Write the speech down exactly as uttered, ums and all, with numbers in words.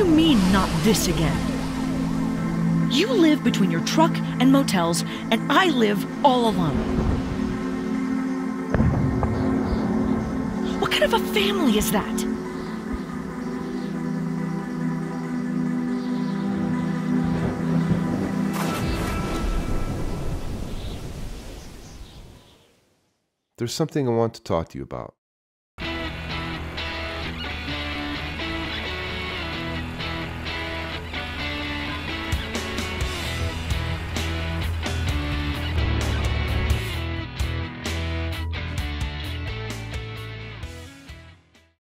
you mean, not this again? You live between your truck and motels, and I live all alone. What kind of a family is that? There's something I want to talk to you about.